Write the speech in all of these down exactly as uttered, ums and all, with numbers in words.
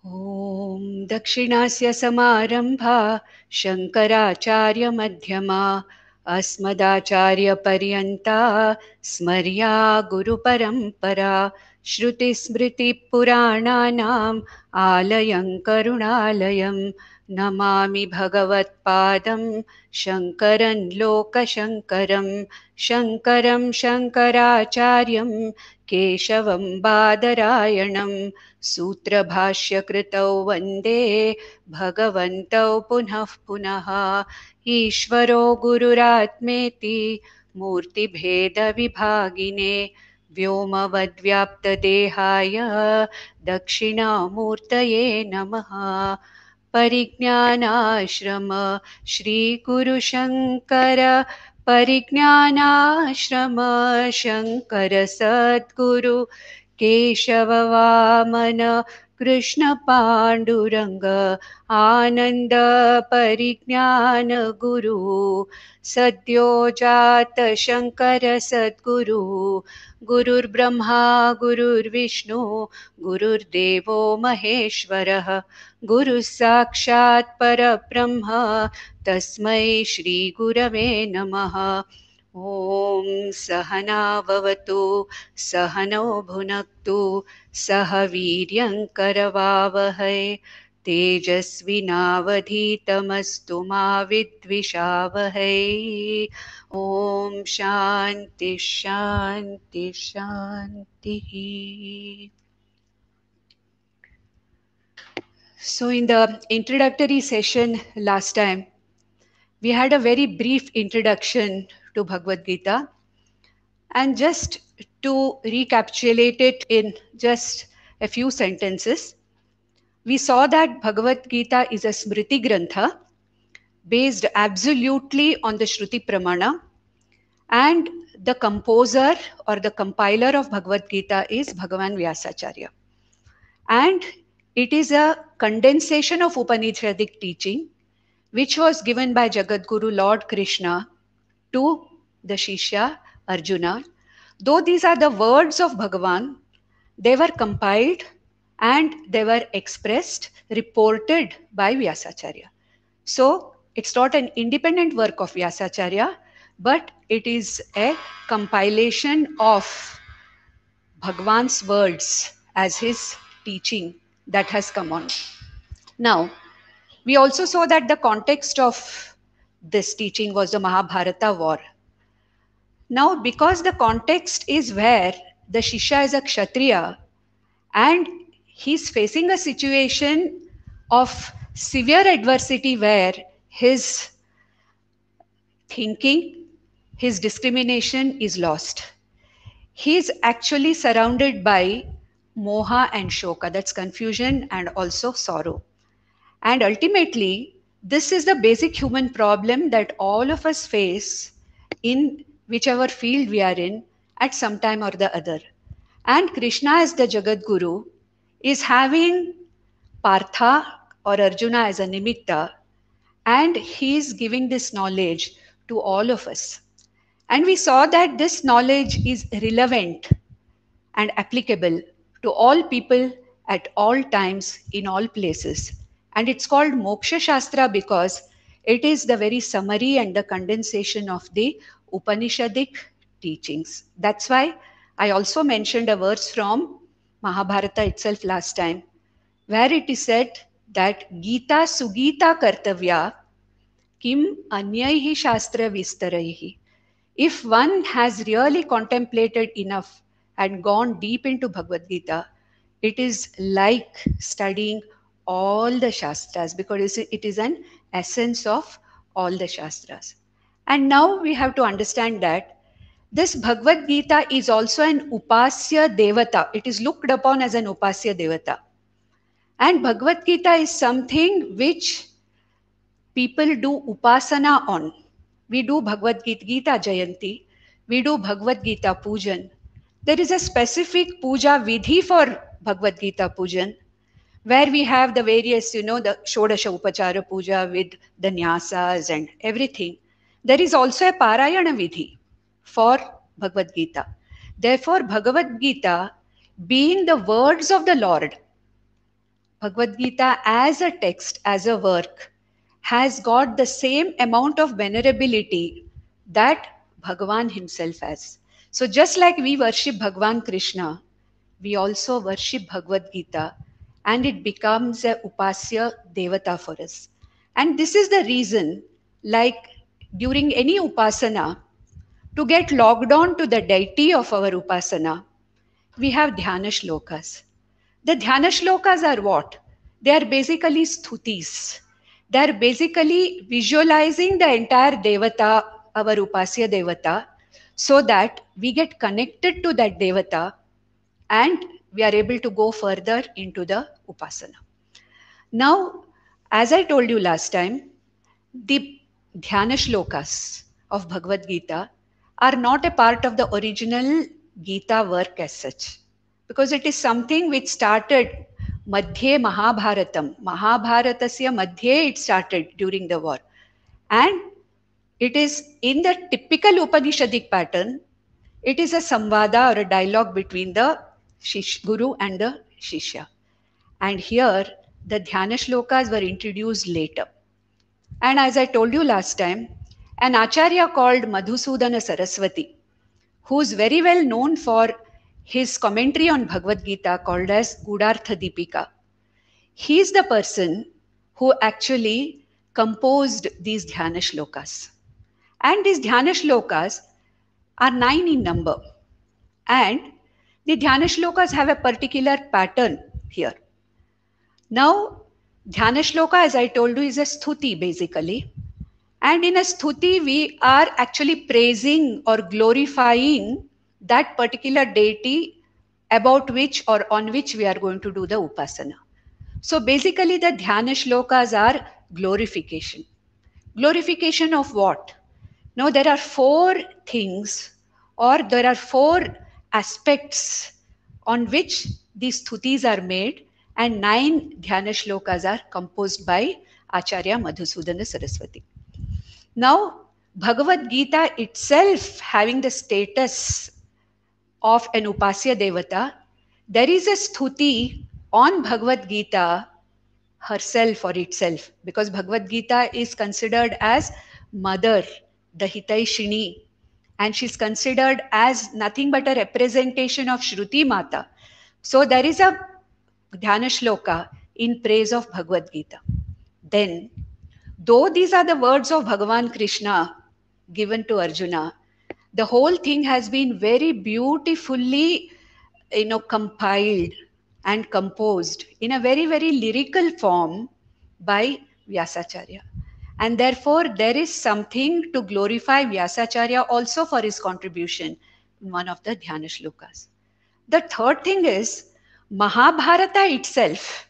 ॐ दक्षिणास्य समारम्भा शङ्कराचार्यमध्यमा अस्मदाचार्यपर्यन्ता स्मर्या गुरुपरम्परा श्रुतिस्मृतिपुराणानाम् आलयं करुणालयं नमामि भगवत्पादं शङ्करं लोकशङ्करं शङ्करं शङ्कराचार्यं केशवं बादरायणं सूत्रभाष्यकृतौ वन्दे भगवन्तौ पुनः पुनः ईश्वरो गुरुरात्मेति मूर्तिभेदविभागिने व्योमवद्व्याप्तदेहाय दक्षिणामूर्तये नमः। परिज्ञानाश्रम श्रीगुरुशङ्कर परिज्ञानाश्रम शङ्कर सद्गुरु केशववामन कृष्ण पाण्डुरङ्ग आनन्द परिज्ञान गुरु सद्यो जात शङ्कर सद्गुरु गुरुर्ब्रह्मा गुरुर्विष्णु गुरुर्देवो महेश्वरः गुरुः साक्षात् परब्रह्म तस्मै श्रीगुरवे नमः। ॐ सहना भवतु सहनौ भुनक्तु सह वीर्यं करवावहै तेजस्विनावधीतमस्तु मा विद्विषावहै। ॐ शान्ति शान्ति शान्तिः। So in the introductory session last time, we had a very brief introduction to Bhagavad Gita, and just to recapitulate it in just a few sentences, we saw that Bhagavad Gita is a Smriti Grantha based absolutely on the Shruti Pramana, and the composer or the compiler of Bhagavad Gita is Bhagavan Vyasacharya. And it is a condensation of Upanishadic teaching which was given by Jagadguru Lord Krishna to the Shishya Arjuna. Though these are the words of Bhagavan, they were compiled and they were expressed, reported by Vyasacharya. So it's not an independent work of Vyasacharya, but it is a compilation of Bhagavan's words as his teaching that has come on. Now, we also saw that the context of this teaching was the Mahabharata war. Now, because the context is where the Shishya is a Kshatriya and he's facing a situation of severe adversity where his thinking, his discrimination is lost. He is actually surrounded by moha and shoka, that's confusion and also sorrow. And ultimately, this is the basic human problem that all of us face in whichever field we are in at some time or the other. And Krishna as the Jagat Guru is having Partha or Arjuna as a nimitta, and he is giving this knowledge to all of us. And we saw that this knowledge is relevant and applicable to all people at all times in all places. And it's called Moksha Shastra because it is the very summary and the condensation of the Upanishadic teachings. That's why I also mentioned a verse from Mahabharata itself last time, where it is said that Gita Sugita Kartavya Kim Anyaihi Shastra Vistaraihi. If one has really contemplated enough and gone deep into Bhagavad Gita, it is like studying all the Shastras because it is an essence of all the Shastras. And now we have to understand that this Bhagavad Gita is also an Upasya Devata. It is looked upon as an Upasya Devata. And Bhagavad Gita is something which people do Upasana on. We do Bhagavad Gita Jayanti. We do Bhagavad Gita Pujan. There is a specific puja vidhi for Bhagavad Gita Pujan, where we have the various, you know, the Shodasha Upachara Puja with the Nyasas and everything. There is also a Parayana Vidhi for Bhagavad Gita. Therefore, Bhagavad Gita, being the words of the Lord, Bhagavad Gita as a text, as a work, has got the same amount of venerability that Bhagavan himself has. So just like we worship Bhagavan Krishna, we also worship Bhagavad Gita, and it becomes a upasya devata for us. And this is the reason, like during any upasana, to get logged on to the deity of our upasana, we have dhyana shlokas. The dhyana shlokas are what? They are basically stutis. They are basically visualizing the entire devata, our upasya devata, so that we get connected to that devata and we are able to go further into the upasana. Now, as I told you last time, the dhyana shlokas of Bhagavad Gita are not a part of the original Gita work as such, because it is something which started Madhye Mahabharatam. Mahabharatasya Madhye it started during the war. And it is in the typical Upanishadic pattern, it is a samvada or a dialogue between the shish, guru and the shishya. And here, the dhyana shlokas were introduced later. And as I told you last time, an acharya called Madhusudana Saraswati, who is very well known for his commentary on Bhagavad Gita called as Gudartha Deepika. He is the person who actually composed these dhyana shlokas. And these dhyana shlokas are nine in number. And the dhyana shlokas have a particular pattern here. Now, dhyana shloka, as I told you, is a stuti basically. And in a stuti, we are actually praising or glorifying that particular deity about which or on which we are going to do the upasana. So basically, the dhyana shlokas are glorification. Glorification of what? Now, there are four things or there are four aspects on which these stutis are made, and nine dhyana shlokas are composed by Acharya Madhusudana Saraswati. Now, Bhagavad Gita itself having the status of an upasya devata, there is a stuti on Bhagavad Gita herself or itself, because Bhagavad Gita is considered as mother, the Hitaishini, and she's considered as nothing but a representation of Shruti Mata. So there is a dhyana shloka in praise of Bhagavad Gita. Then, though these are the words of Bhagavan Krishna given to Arjuna, the whole thing has been very beautifully, you know, compiled and composed in a very, very lyrical form by Vyasacharya. And therefore, there is something to glorify Vyasacharya also for his contribution in one of the dhyana shlokas. The third thing is, Mahabharata itself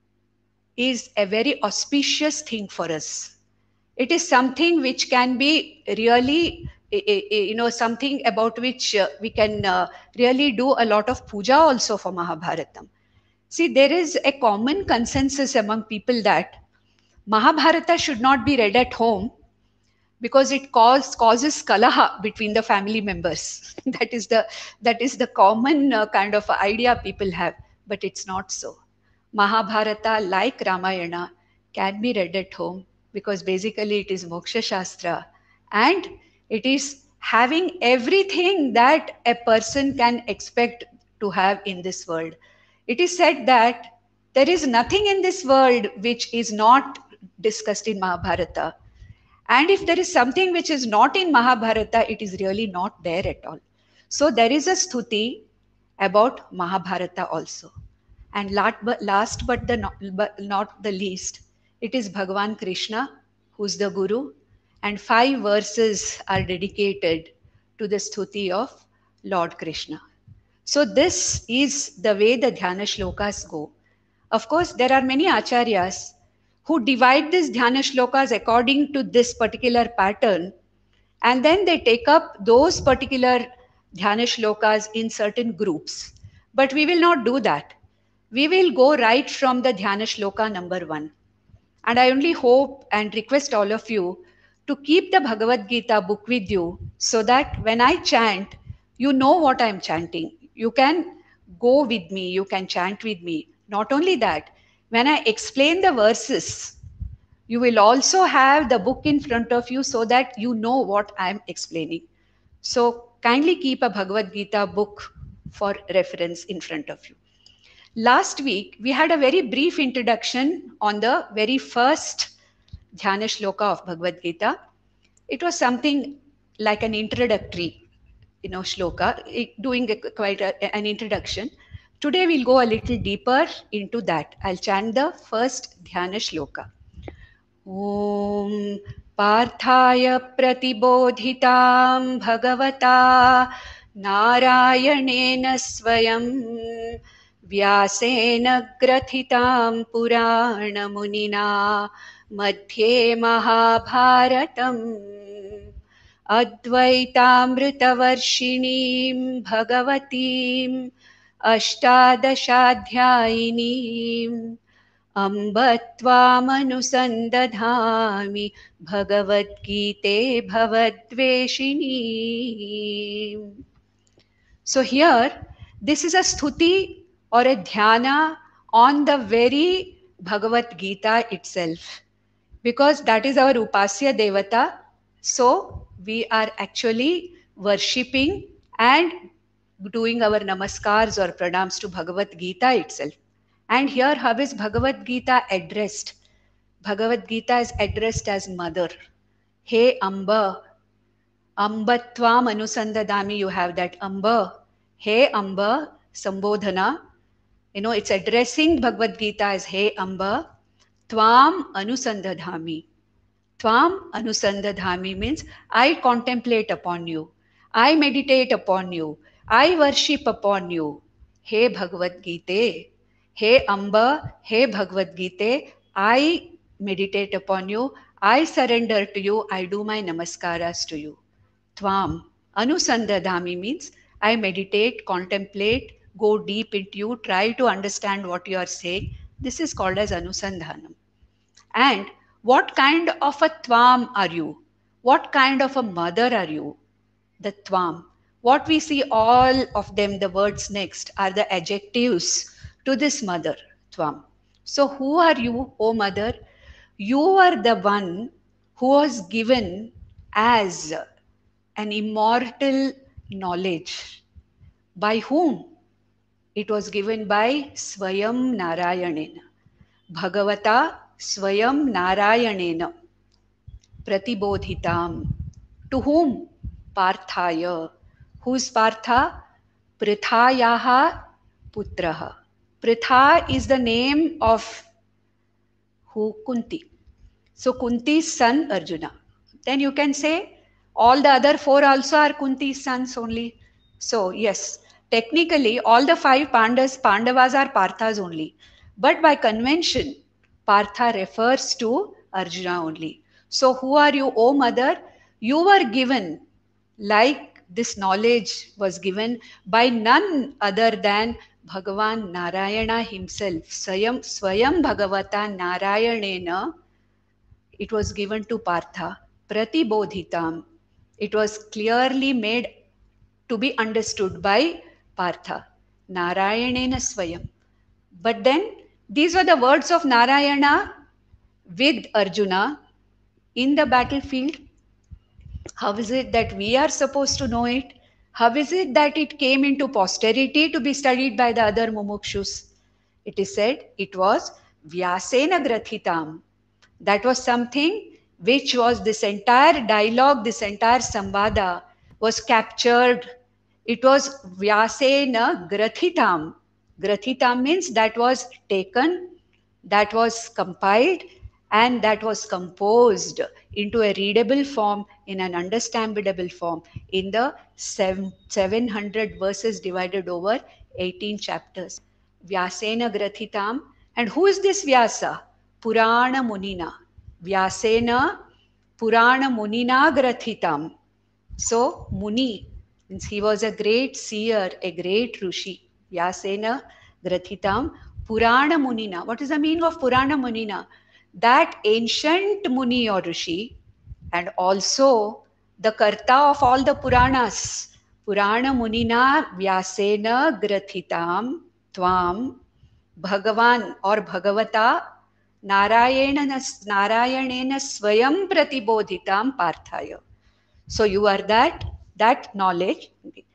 is a very auspicious thing for us. It is something which can be really, you know, something about which we can really do a lot of puja also for Mahabharatam. See, there is a common consensus among people that Mahabharata should not be read at home because it cause, causes kalaha between the family members. that is the that is the common uh, kind of idea people have, but it's not so. Mahabharata, like Ramayana, can be read at home because basically it is moksha shastra and it is having everything that a person can expect to have in this world. It is said that there is nothing in this world which is not discussed in Mahabharata. And if there is something which is not in Mahabharata, it is really not there at all. So there is a stuti about Mahabharata also. And last but, last but, the not, but not the least, it is Bhagavan Krishna who's the Guru. And five verses are dedicated to the stuti of Lord Krishna. So this is the way the dhyana shlokas go. Of course, there are many acharyas who divide these dhyana shlokas according to this particular pattern, and then they take up those particular dhyana shlokas in certain groups. But we will not do that. We will go right from the dhyana shloka number one. And I only hope and request all of you to keep the Bhagavad Gita book with you so that when I chant, you know what I'm chanting. You can go with me, you can chant with me. Not only that, When I explain the verses, you will also have the book in front of you so that you know what I am explaining. So kindly keep a Bhagavad Gita book for reference in front of you. Last week, we had a very brief introduction on the very first Dhyana Shloka of Bhagavad Gita. It was something like an introductory, you know, shloka, it- doing a, quite a, an introduction. Today, we'll go a little deeper into that. I'll chant the first Dhyana Shloka. ॐ पार्थाय प्रतिबोधितां भगवता नारायणेन स्वयं व्यासेन ग्रथितां पुराणमुनिना मध्ये महाभारतम् अद्वैतामृतवर्षिणीं भगवतीम् अष्टादशाध्यायिनीम् अम्ब त्वामनुसन्दधामि भगवद्गीते भवद्वेषिणी. So here, this is a stuti or a dhyana on the very Bhagavad Gita itself, because that is our Upasya Devata. So we are actually worshipping and doing our namaskars or pranams to Bhagavad Gita itself. And here, how is Bhagavad Gita addressed? Bhagavad Gita is addressed as mother. Hey Amba, Ambatvam Anusandadami, you have that Amba. Hey Amba, Sambodhana. You know, it's addressing Bhagavad Gita as Hey Amba, Tvam Anusandadhami. Tvam Anusandadhami means I contemplate upon you. I meditate upon you. I worship upon you. Hey Bhagavad Gita. Hey Amba, hey Bhagavad Gita, I meditate upon you, I surrender to you, I do my namaskaras to you. Tvam. Anusandadhami means I meditate, contemplate, go deep into you, try to understand what you are saying. This is called as Anusandhanam. And what kind of a Tvam are you? What kind of a mother are you? The Tvam. What we see all of them, the words next, are the adjectives to this mother, Tvam. So who are you, O mother? You are the one who was given as an immortal knowledge. By whom? It was given by Swayam Narayanena. Bhagavata Swayam Narayanena. Pratibodhitam. To whom? Parthaya. Who is Partha? Prithayaha putraha. Pritha is the name of who? Kunti. So Kunti's son Arjuna. Then you can say all the other four also are Kunti's sons only. So yes, technically all the five Pandavas, Pandavas are Parthas only. But by convention, Partha refers to Arjuna only. So who are you, O mother? You were given, like this knowledge was given by none other than Bhagavan Narayana himself. Swayam, Swayam Bhagavata Narayanena. It was given to Partha. Pratibodhitam. It was clearly made to be understood by Partha. Narayanena Swayam. But then these were the words of Narayana with Arjuna in the battlefield. How is it that we are supposed to know it? How is it that it came into posterity to be studied by the other mumukshus? It is said it was Vyasena Grathitam. That was something which was this entire dialogue, this entire samvada was captured. It was Vyasena Grathitam. Grathitam means that was taken, that was compiled, and that was composed into a readable form, in an understandable form, in the seven, seven hundred verses divided over eighteen chapters. Vyasena Grathitam. And who is this Vyasa? Purana Munina. Vyasena Purana Munina Grathitam. So Muni means he was a great seer, a great Rishi. Vyasena Grathitam Purana Munina. What is the meaning of Purana Munina? That ancient Muni or Rishi, and also the Karta of all the Puranas. Purana Munina Vyasena Grathitam Tvam Bhagavan or Bhagavata Narayana Narayanena Swayam Pratibodhitam Parthaya. So you are that, that knowledge.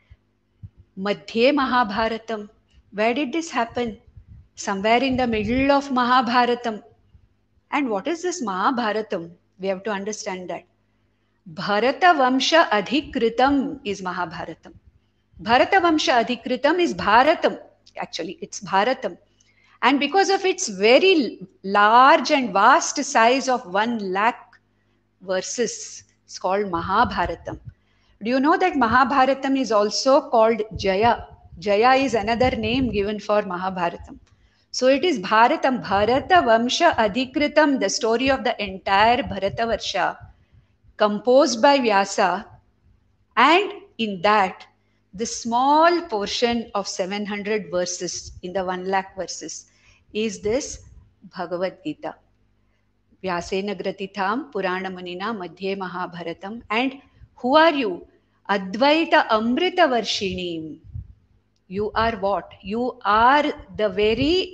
Madhye Mahabharatam. Where did this happen? Somewhere in the middle of Mahabharatam. And what is this Mahabharatam? We have to understand that. Bharata Vamsha Adhikritam is Mahabharatam. Bharata Vamsha Adhikritam is Bharatam. Actually, it's Bharatam. And because of its very large and vast size of one lakh verses, it's called Mahabharatam. Do you know that Mahabharatam is also called Jaya? Jaya is another name given for Mahabharatam. So it is Bharatam, Bharata Vamsha Adhikritam, the story of the entire Bharatavarsha, composed by Vyasa, and in that, the small portion of seven hundred verses in the one lakh verses is this Bhagavad Gita. Vyasena Gratitham Purana Munina Madhye Mahabharatam. And who are you? Advaita Amrita Varshinim. You are what? You are the very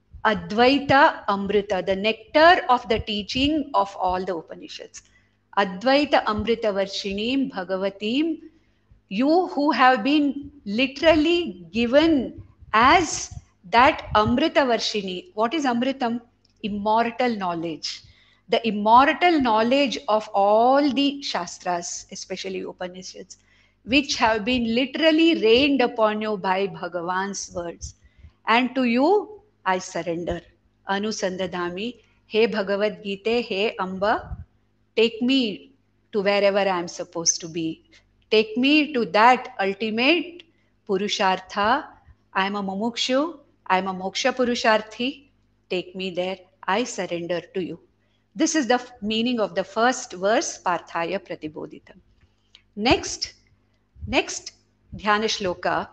Advaita Amrita, the nectar of the teaching of all the Upanishads. Advaita Amrita Varshinim Bhagavatim, you who have been literally given as that Amrita Varshini. What is Amritam? Immortal knowledge. The immortal knowledge of all the Shastras, especially Upanishads, which have been literally rained upon you by Bhagavan's words. And to you, I surrender. Anusandadami, He Bhagavad Gita, He Amba, take me to wherever I am supposed to be. Take me to that ultimate Purushartha. I am a Mumukshu. I am a Moksha Purusharthi. Take me there. I surrender to you. This is the meaning of the first verse, Parthaya Pratibodhitam. Next, next Dhyana Shloka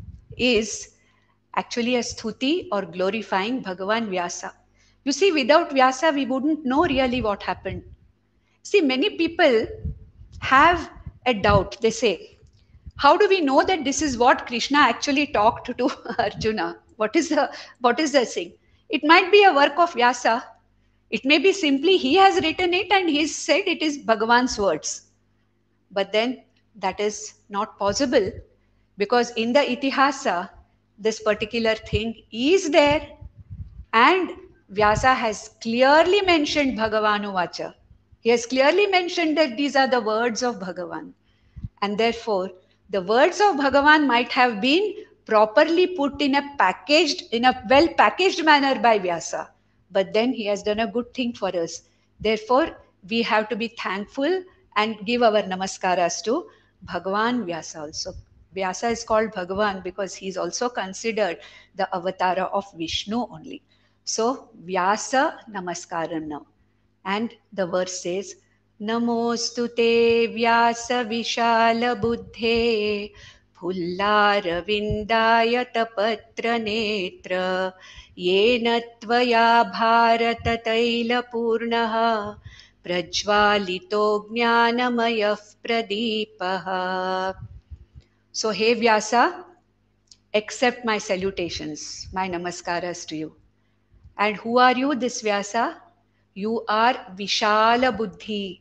is actually a stuti or glorifying Bhagavan Vyasa. You see, without Vyasa, we wouldn't know really what happened. See, many people have a doubt. They say, how do we know that this is what Krishna actually talked to Arjuna? What is the what is the thing? It might be a work of Vyasa. It may be simply he has written it and he said it is Bhagavan's words. But then that is not possible, because in the Itihasa, this particular thing is there, and Vyasa has clearly mentioned Bhagavanu Vacha. He has clearly mentioned that these are the words of Bhagavan. And therefore, the words of Bhagavan might have been properly put in a packaged, in a well packaged manner by Vyasa. But then he has done a good thing for us. Therefore, we have to be thankful and give our namaskaras to Bhagavan Vyasa also. Vyasa is called Bhagavan because he is also considered the avatara of Vishnu only. So, Vyasa namaskaram now. And the verse says, Namostu te Vyasa Vishala Buddhe Pullara Vindaya Tapatra Netra Yena Tvaya Bharata Taila Purnaha Prajvalito Jnanamayah Pradipaha. So, hey Vyasa, accept my salutations, my namaskaras to you. And who are you, this Vyasa? You are Vishala Buddhi.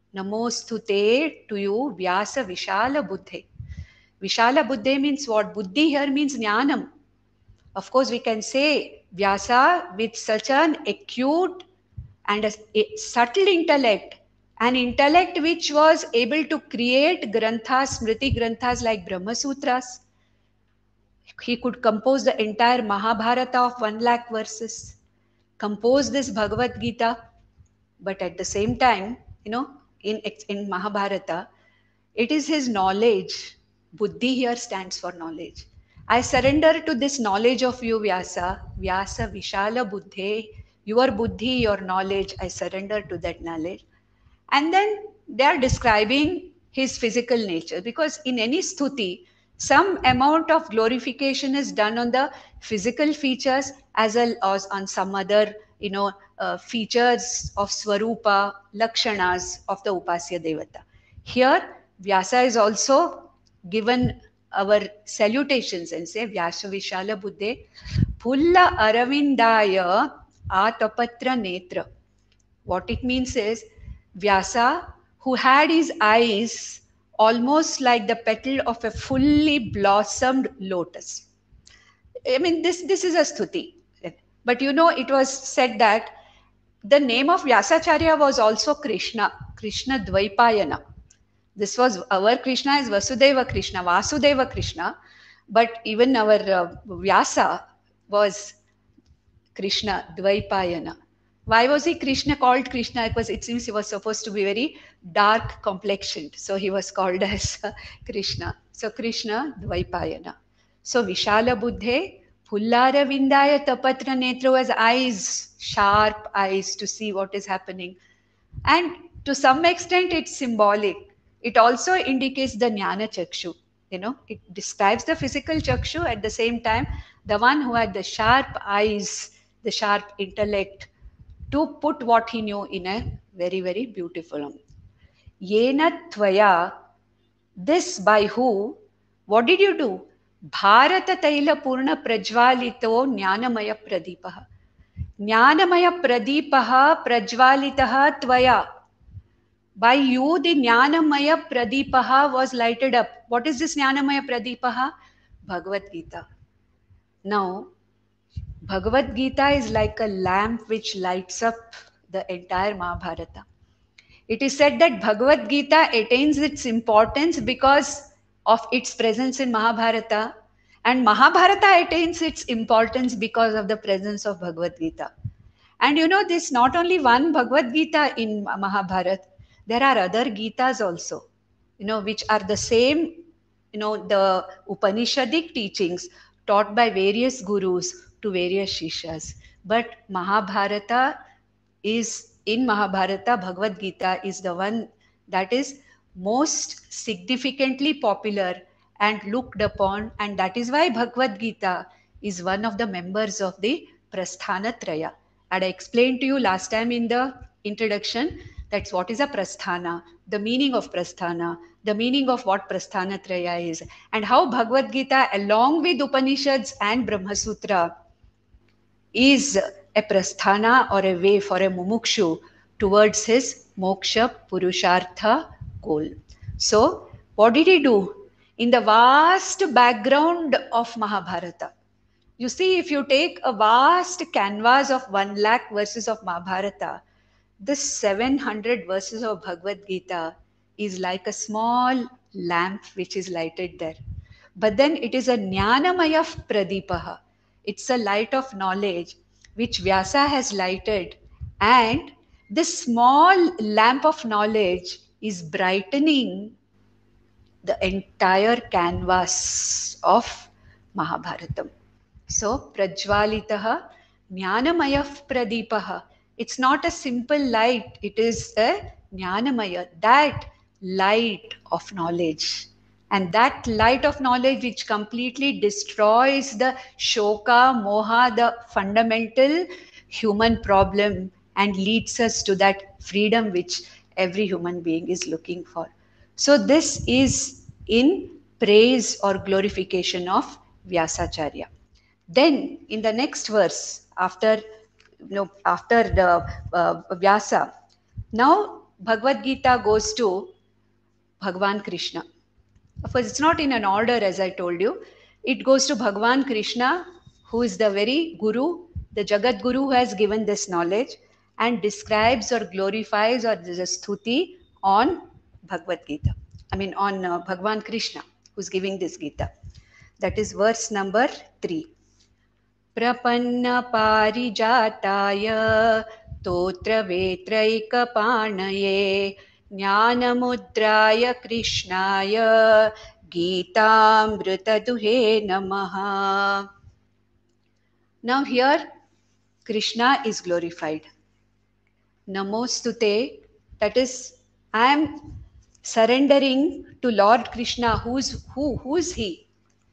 Namostute to you, Vyasa Vishala Buddhi. Vishala Buddhi means what? Buddhi here means Jnanam. Of course, we can say Vyasa with such an acute and a, a subtle intellect, an intellect which was able to create granthas, smriti granthas like Brahma Sutras. He could compose the entire Mahabharata of one lakh verses, compose this Bhagavad Gita, but at the same time, you know, in, in Mahabharata, it is his knowledge. Buddhi here stands for knowledge. I surrender to this knowledge of you, Vyasa. Vyasa Vishala Buddhe. Your Buddhi, your knowledge, I surrender to that knowledge. And then they are describing his physical nature, because in any stuti, some amount of glorification is done on the physical features as well as on some other, you know, uh, features of Swarupa, Lakshanas of the Upasya Devata. Here, Vyasa is also given our salutations and say Vyasa Vishala Buddhe Phulla Aravindaya Atapatra Netra. What it means is Vyasa, who had his eyes almost like the petal of a fully blossomed lotus. I mean, this, this is a stuti. But you know, it was said that the name of Vyasacharya was also Krishna, Krishna Dvaipayana. This was our Krishna is Vasudeva Krishna, Vasudeva Krishna, but even our uh, Vyasa was Krishna Dvaipayana. Why was he Krishna called Krishna? Because it seems he was supposed to be very dark complexioned, so he was called as uh, Krishna. So Krishna Dvaipayana. So Vishala Buddhe Pullara Vindaya Tapatra Netra has eyes, sharp eyes to see what is happening. And to some extent it's symbolic. It also indicates the Jnana Chakshu. You know, it describes the physical Chakshu, at the same time, the one who had the sharp eyes, the sharp intellect, to put what he knew in a very, very beautiful. Yena Tvaya, this by who? What did you do? Bharata Taila Purna Prajvalito Jnanamaya Pradipaha. Jnanamaya Pradipaha Prajvalitaha Tvaya. By you, the Jnanamaya Pradipaha was lighted up. What is this Jnanamaya Pradipaha? Bhagavad Gita. Now, Bhagavad Gita is like a lamp which lights up the entire Mahabharata. It is said that Bhagavad Gita attains its importance because of its presence in Mahabharata, and Mahabharata attains its importance because of the presence of Bhagavad Gita. And you know, this not only one Bhagavad Gita in Mahabharata, there are other Gitas also, you know, which are the same, you know, the Upanishadic teachings taught by various gurus to various shishas. But Mahabharata is, in Mahabharata, Bhagavad Gita is the one that is most significantly popular and looked upon, and that is why Bhagavad Gita is one of the members of the Prasthanatraya. And I explained to you last time in the introduction that's what is a Prasthana, the meaning of Prasthana, the meaning of what Prasthanatraya is, and how Bhagavad Gita along with Upanishads and Brahma Sutra is a Prasthana or a way for a mumukshu towards his moksha purushartha goal. So what did he do? In the vast background of Mahabharata, you see, if you take a vast canvas of one lakh verses of Mahabharata, this seven hundred verses of Bhagavad Gita is like a small lamp which is lighted there. But then it is a Jnanamaya Pradipaha. It's a light of knowledge which Vyasa has lighted, and this small lamp of knowledge is brightening the entire canvas of Mahabharatam. So, Prajvalitaha Jnanamaya Pradipaha. It's not a simple light, it is a Jnanamaya, that light of knowledge. And that light of knowledge which completely destroys the shoka, moha, the fundamental human problem, and leads us to that freedom which every human being is looking for. So this is in praise or glorification of Vyasacharya. Then in the next verse, after you know, after the uh, Vyasa, now Bhagavad Gita goes to Bhagwan Krishna. Of course, it's not in an order as I told you. It goes to Bhagwan Krishna, who is the very Guru, the Jagat Guru who has given this knowledge, and describes or glorifies or there's a stuti on Bhagavad Gita. I mean on uh, Bhagwan Krishna, who's giving this Gita. That is verse number three. Prapanna parijataya totra vetraika panaye jnanamudraya krishnaya Geetamrita duhe namaha. Now here Krishna is glorified. Namostute, that is, I am surrendering to Lord Krishna. Who's who? Who is he?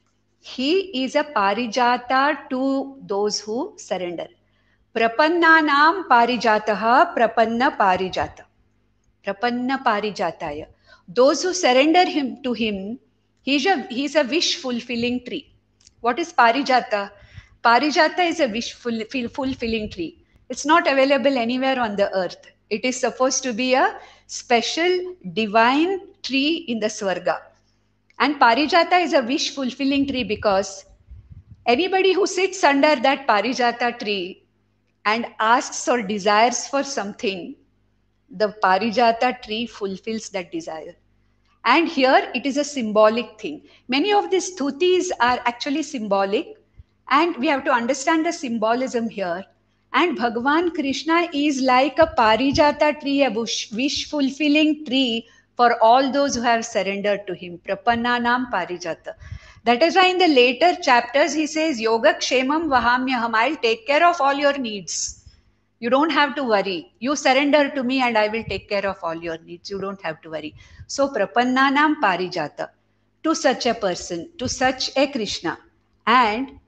He is a parijata to those who surrender. Prapannanam parijataha prapanna parijata. Prapanna parijataya. Those who surrender him to him, He's a, he's a wish fulfilling tree. What is Parijata? Parijata is a wish fulfilling tree. It's not available anywhere on the earth. It is supposed to be a special divine tree in the Swarga. And Parijata is a wish fulfilling tree because anybody who sits under that Parijata tree and asks or desires for something, the Parijata tree fulfills that desire. And here it is a symbolic thing. Many of these stutis are actually symbolic, and we have to understand the symbolism here. And Bhagavan Krishna is like a Parijata tree, a wish fulfilling tree for all those who have surrendered to him. Prapannanam Parijata. That is why in the later chapters he says, Yoga Kshemam Vahamyaham, I'll take care of all your needs. You don't have to worry. You surrender to me and I will take care of all your needs. You don't have to worry. So, Prapannanam Parijata, to such a person, to such a Krishna. And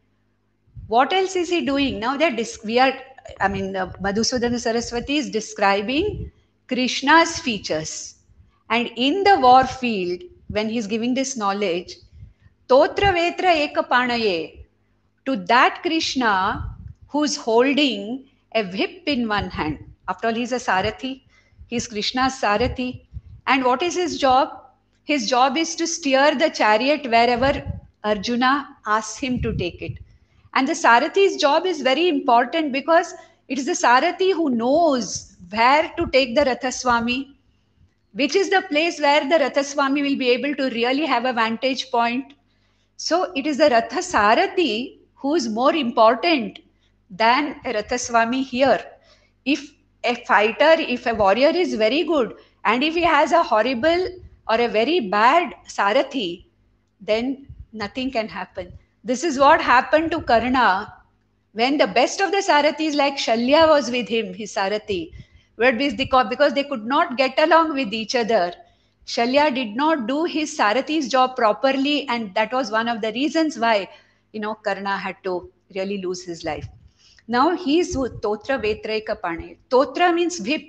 what else is he doing? Now that we are, I mean, uh, Madhusudana Saraswati is describing Krishna's features. And in the war field, when he's giving this knowledge, Totra Vetra Ekapanaye, to that Krishna who's holding a whip in one hand. After all, he's a Sarathi. He's Krishna's Sarathi. And what is his job? His job is to steer the chariot wherever Arjuna asks him to take it. And the Sarathi's job is very important because it is the Sarathi who knows where to take the Rathaswami, which is the place where the Rathaswami will be able to really have a vantage point. So it is the Ratha Sarathi who is more important than a Rathaswami here. If a fighter, if a warrior is very good, and if he has a horrible or a very bad Sarathi, then nothing can happen. This is what happened to Karna when the best of the Sarathis like Shalya was with him, his Sarathi, because they could not get along with each other. Shalya did not do his Sarathi's job properly, and that was one of the reasons why, you know, Karna had to really lose his life. Now he is Totra Vetra Ekapane. Totra means whip.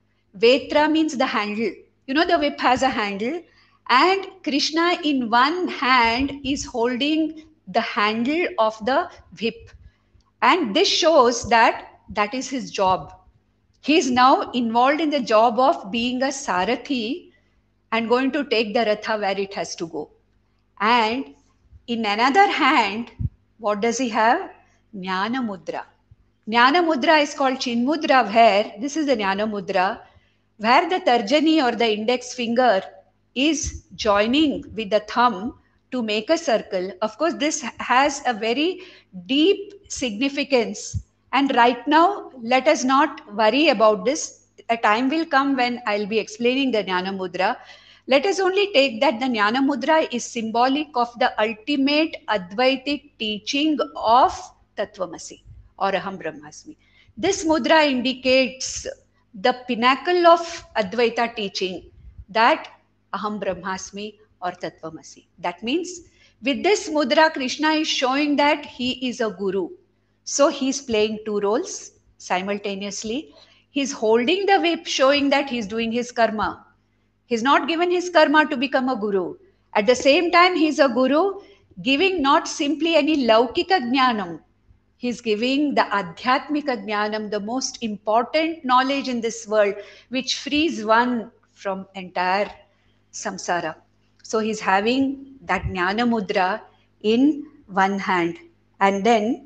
Vetra means the handle. You know, the whip has a handle, and Krishna in one hand is holding the handle of the whip. And this shows that that is his job. He is now involved in the job of being a Sarathi and going to take the Ratha where it has to go. And in another hand, what does he have? Jnana Mudra. Jnana Mudra is called Chinmudra, where, this is the Jnana Mudra, where the Tarjani or the index finger is joining with the thumb to make a circle. Of course, this has a very deep significance. And right now, let us not worry about this. A time will come when I'll be explaining the Jnana Mudra. Let us only take that the Jnana Mudra is symbolic of the ultimate Advaitic teaching of Tattvamasi or Aham Brahmasmi. This mudra indicates the pinnacle of Advaita teaching, that Aham Brahmasmi or Tattvamasi. That means with this mudra, Krishna is showing that he is a guru. So he's playing two roles simultaneously. He's holding the whip, showing that he's doing his karma. He's not given his karma to become a guru. At the same time, he's a guru, giving not simply any laukika jnanam. He's giving the adhyatmika jnanam, the most important knowledge in this world, which frees one from entire samsara. So he's having that jnana mudra in one hand. And then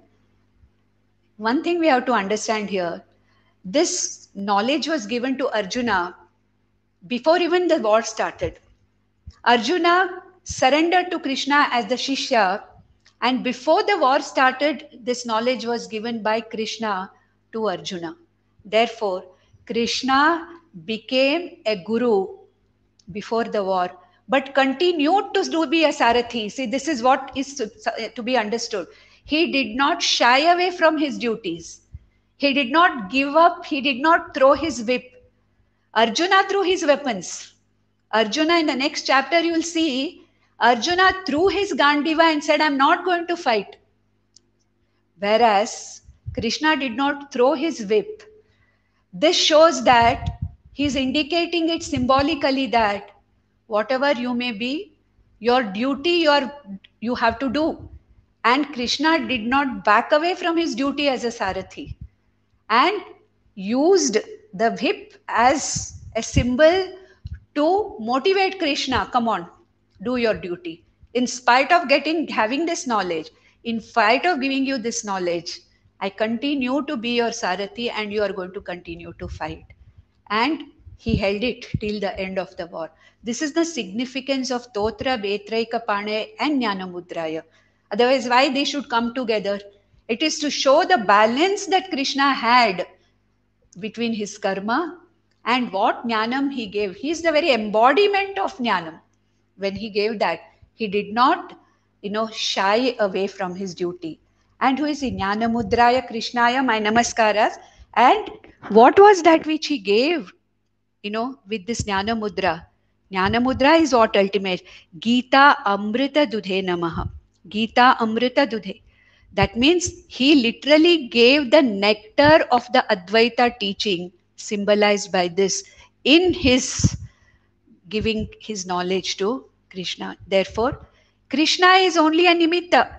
one thing we have to understand here, this knowledge was given to Arjuna before even the war started. Arjuna surrendered to Krishna as the Shishya, and before the war started, this knowledge was given by Krishna to Arjuna. Therefore, Krishna became a guru before the war, but continued to be a Sarathi. See, this is what is to, to be understood. He did not shy away from his duties. He did not give up. He did not throw his whip. Arjuna threw his weapons. Arjuna, in the next chapter, you will see, Arjuna threw his Gandiva and said, I'm not going to fight. Whereas Krishna did not throw his whip. This shows that he is indicating it symbolically that whatever you may be, Your duty, your, you have to do. And Krishna did not back away from his duty as a Sarathi and used the whip as a symbol to motivate Krishna. Come on, do your duty. In spite of getting having this knowledge, in spite of giving you this knowledge, I continue to be your Sarathi and you are going to continue to fight. And he held it till the end of the war. This is the significance of Totra, Vetraika Pane, and Jnanamudraya. Otherwise, why they should come together? It is to show the balance that Krishna had between his karma and what jnanam he gave. He is the very embodiment of jnanam. When he gave that, he did not, you know, shy away from his duty. And who is he? Jnanamudraya Krishnaya, my namaskaras. And what was that which he gave, you know, with this Jnana Mudra? Jnana Mudra is what ultimate? Gita Amrita Dudhe Namaha. Gita Amrita Dudhe. That means he literally gave the nectar of the Advaita teaching, symbolized by this, in his giving his knowledge to Krishna. Therefore, Krishna is only a nimitta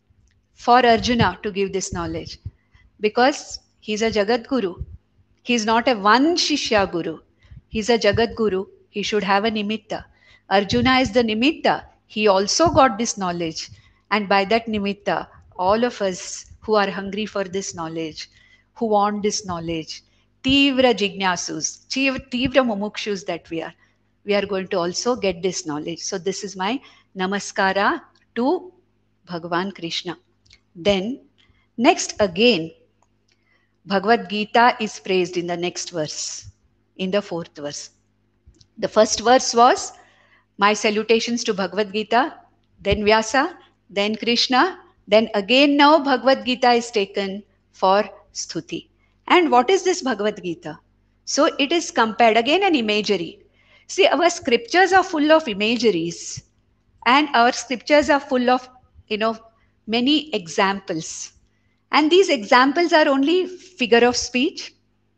for Arjuna to give this knowledge, because he's a Jagat Guru. He's not a one Shishya Guru. He's a Jagat Guru. He should have a nimitta. Arjuna is the nimitta. He also got this knowledge. And by that nimitta, all of us who are hungry for this knowledge, who want this knowledge, Tivra Jignasus, Tivra Mumukshus that we are, we are going to also get this knowledge. So this is my namaskara to Bhagavan Krishna. Then, next again, Bhagavad Gita is praised in the next verse, in the fourth verse. The first verse was, my salutations to Bhagavad Gita, then Vyasa, then Krishna, then again now Bhagavad Gita is taken for Stuti. And what is this Bhagavad Gita? So it is compared, again an imagery. See, our scriptures are full of imageries, and our scriptures are full of, you know, many examples. And these examples are only figure of speech.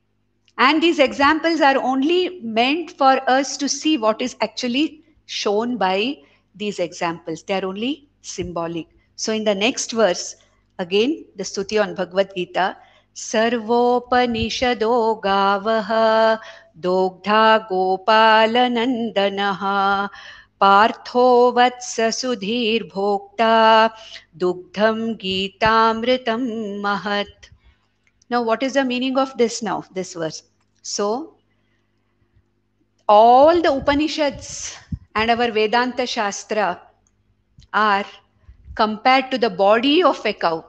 And these examples are only meant for us to see what is actually shown by these examples. They are only symbolic. So in the next verse, again, the stuti on Bhagavad Gita, Sarvopanishado gavaha dogdha gopalanandanaha partho vatsa sudhir bhokta dugdham gitamritam mahat. Now, what is the meaning of this now, this verse? So, all the Upanishads and our Vedanta Shastra are compared to the body of a cow.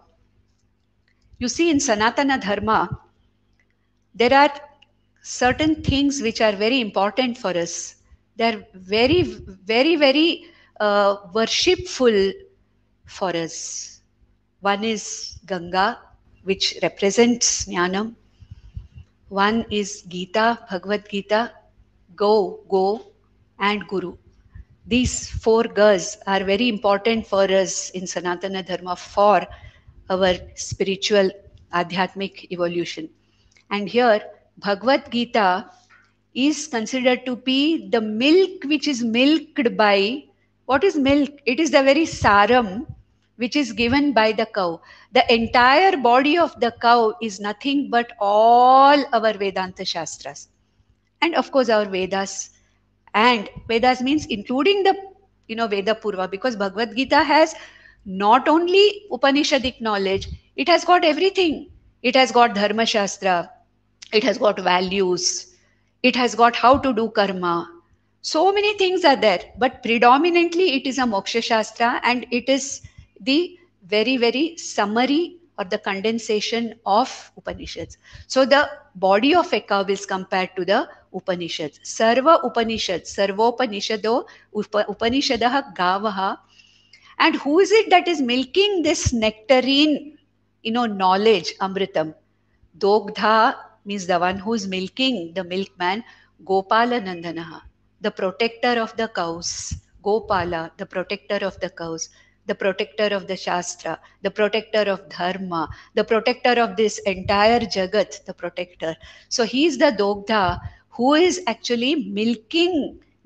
You see, in Sanatana Dharma, there are certain things which are very important for us. They are very, very, very uh, worshipful for us. One is Ganga, which represents Jnanam. One is Gita, Bhagavad Gita, Go, Go, and Guru. These four Gas are very important for us in Sanatana Dharma for our spiritual Adhyatmic evolution. And here, Bhagavad Gita is considered to be the milk which is milked by, what is milk? It is the very saram which is given by the cow. The entire body of the cow is nothing but all our Vedanta Shastras. And of course our Vedas. And Vedas means including the, you know, Veda Purva, because Bhagavad Gita has not only Upanishadic knowledge, it has got everything. It has got Dharma Shastra, it has got values, it has got how to do karma. So many things are there, but predominantly it is a Moksha Shastra, and it is the very, very summary or the condensation of Upanishads. So the body of a cow is compared to the Upanishads. Sarva Upanishads, Sarvopanishado Upanishadaha Gavaha. And who is it that is milking this nectarine, you know, knowledge, Amritam? Dogdha means the one who is milking, the milkman, Gopala Nandanaha, the protector of the cows. Gopala, the protector of the cows, the protector of the Shastra, the protector of Dharma, the protector of this entire Jagat, the protector. So he is the Dogdha who is actually milking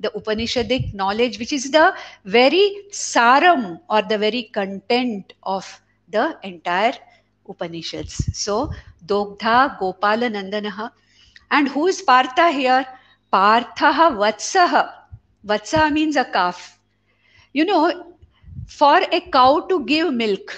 the Upanishadic knowledge, which is the very saram or the very content of the entire Upanishads. So, Dogdha Gopala Nandanaha. And who is Partha here? Parthaha Vatsaha. Vatsa means a calf. You know, for a cow to give milk,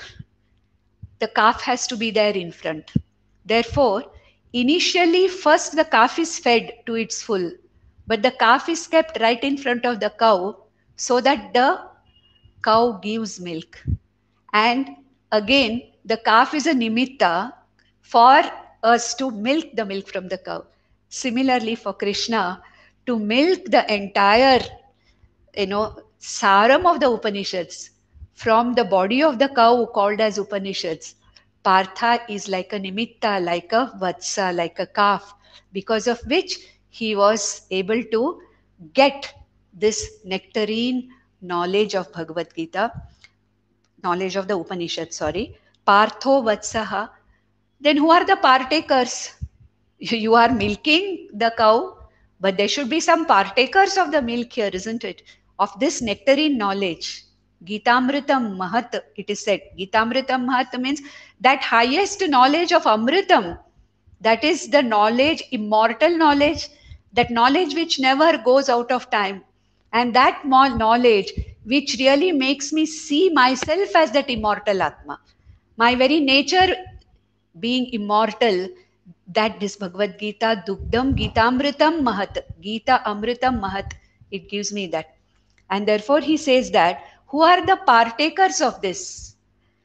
the calf has to be there in front. Therefore, initially, first the calf is fed to its full, but the calf is kept right in front of the cow so that the cow gives milk. And again, the calf is a nimitta for us to milk the milk from the cow. Similarly, for Krishna, to milk the entire, you know, saram of the Upanishads from the body of the cow called as Upanishads, Partha is like a nimitta, like a vatsa, like a calf, because of which he was able to get this nectarine knowledge of Bhagavad Gita, knowledge of the Upanishad, sorry. Partho vatsaha. Then who are the partakers? You are milking the cow, but there should be some partakers of the milk here, isn't it? Of this nectarine knowledge. Gitamritam Mahat, it is said. Gitamritam Mahat means that highest knowledge of Amritam. That is the knowledge, immortal knowledge, that knowledge which never goes out of time. And that knowledge which really makes me see myself as that immortal Atma. My very nature being immortal, that this Bhagavad Gita, Dugdam Gitamritam Mahat, Gita Amritam Mahat, it gives me that. And therefore he says that, who are the partakers of this?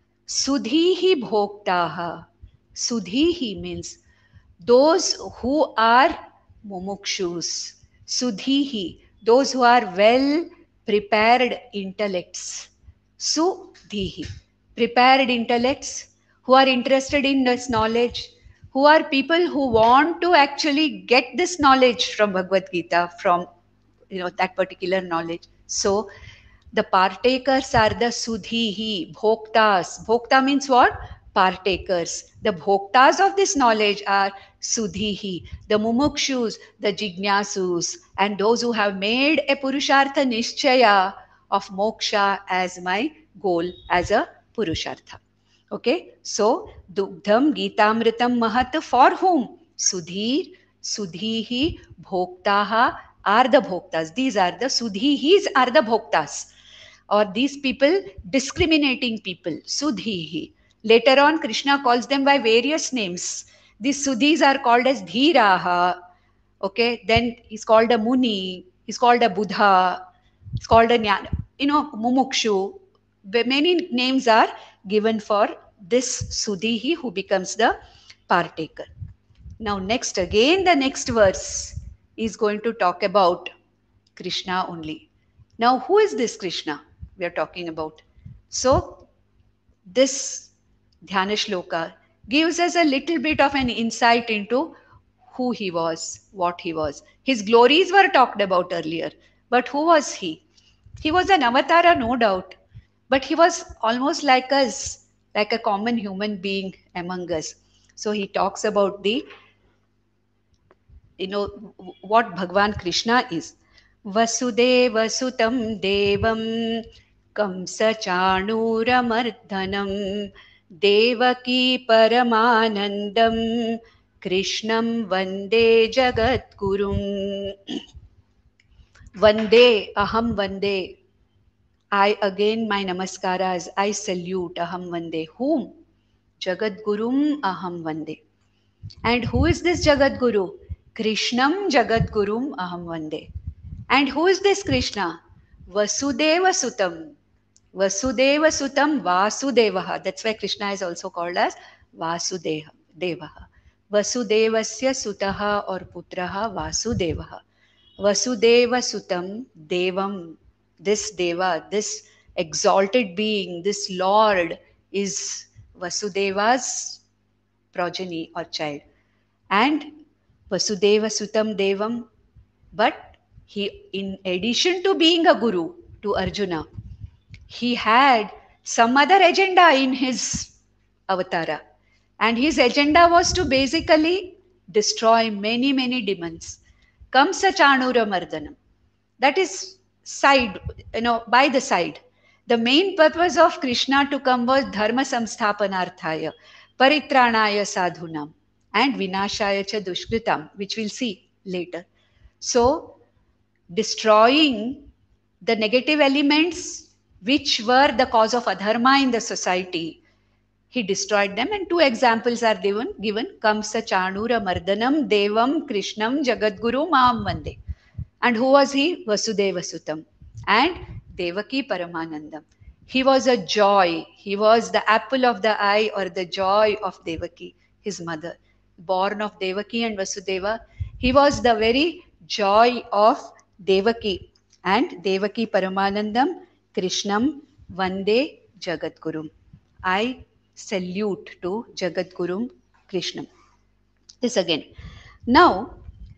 Sudhihi Bhoktaha. Sudhihi means those who are mumukshus. Sudhihi, those who are well prepared intellects. Sudhihi, prepared intellects who are interested in this knowledge, who are people who want to actually get this knowledge from Bhagavad Gita, from, you know, that particular knowledge. So the partakers are the sudhihi, bhoktas. Bhokta means what? Partakers. The bhoktas of this knowledge are sudhihi, the mumukshus, the jignasus, and those who have made a purushartha nishchaya of moksha as my goal, as a purushartha. Okay, so Dugdham Gitamritam Mahat, for whom? Sudhir, Sudhihi, Bhoktaha are the Bhoktas. These are the Sudhihis are the Bhoktas, or these people, discriminating people, Sudhihi. Later on, Krishna calls them by various names. These Sudhis are called as Dhiraha. Okay, then he's called a Muni, he's called a Buddha, he's called a Jnana, you know, Mumukshu. Many names are given for this Sudhihi who becomes the partaker. Now next, again the next verse is going to talk about Krishna only. Now who is this Krishna we are talking about? So this Dhyana Shloka gives us a little bit of an insight into who he was, what he was. His glories were talked about earlier, but who was he? He was an avatara, no doubt, but he was almost like us, like a common human being among us. So he talks about the, you know, what Bhagwan Krishna is. Vasudeva Sutam Devam Kamsa Chanuramardanam Devaki Paramanandam Krishnam Vande Jagat Gurum. Vande, Aham Vande. I again my namaskaras, I salute, Aham Vande. Whom? Jagat Gurum Aham Vande. And who is this Jagat Guru? Krishnam Jagat Gurum Aham Vande. And who is this Krishna? Vasudeva Sutam. Vasudeva Sutam Vasudevaha. That's why Krishna is also called as Vasudeva. Vasudevasya Sutaha or Putraha Vasudevaha. Vasudeva Sutam Devam. This Deva, this exalted being, this Lord is Vasudeva's progeny or child. And Vasudeva Sutam Devam, but he, in addition to being a guru to Arjuna, he had some other agenda in his avatara. And his agenda was to basically destroy many, many demons. Kamsa Chanura Mardanam. That is side, you know, by the side. The main purpose of Krishna to come was dharma samsthapanarthaya, paritranaya sadhunam, and vinashaya cha dushkritam, which we'll see later. So, destroying the negative elements which were the cause of adharma in the society, he destroyed them. And two examples are given, given Kamsa Chanura Mardanam Devam Krishnam Jagadguru Maam Vande. And who was he? Vasudeva Sutam and Devaki Paramanandam. He was a joy. He was the apple of the eye or the joy of Devaki, his mother. Born of Devaki and Vasudeva, he was the very joy of Devaki. And Devaki Paramanandam, Krishnam Vande Jagadgurum. I salute to Jagadgurum Krishnam. This again. Now,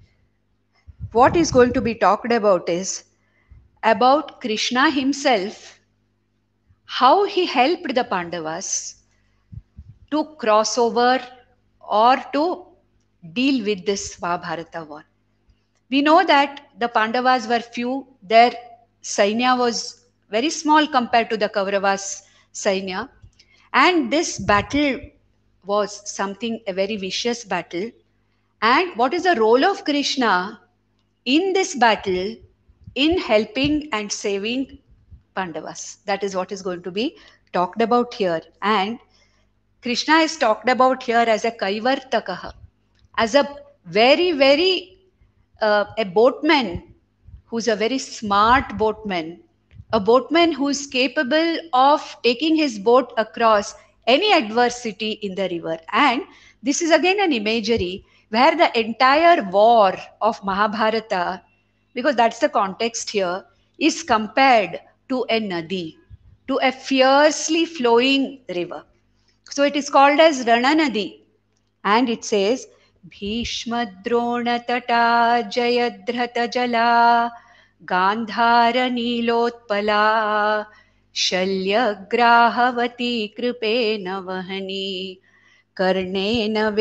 what is going to be talked about is about Krishna himself, how he helped the Pandavas to cross over or to deal with this Mahabharata war. We know that the Pandavas were few, their Sainya was very small compared to the Kauravas' Sainya, and this battle was something, a very vicious battle. And what is the role of Krishna in this battle in helping and saving Pandavas? That is what is going to be talked about here. And Krishna is talked about here as a Kaivartakaha, as a very, very, uh, a boatman who's a very smart boatman, a boatman who's capable of taking his boat across any adversity in the river. And this is again an imagery where the entire war of Mahabharata, because that's the context here, is compared to a nadi, to a fiercely flowing river. So it is called as Rana Nadi. And it says, Bhishma Drona Tata Jayadhrata Jala Gandhara Nilotpala Shalya Grahavati Kripena Vahani Karnena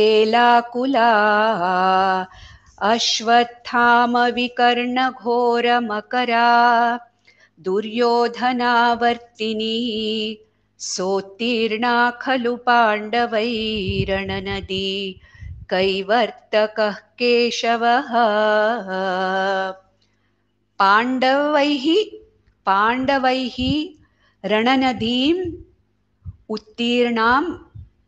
Velakula Ashwathama Vikarna Ghora Makara Duryodhanavartini Sotirna Khalu Pandavairananadi Kaivartakah Keshavaha Pandavaihi Pandavaihi Rananadim Uttirnam.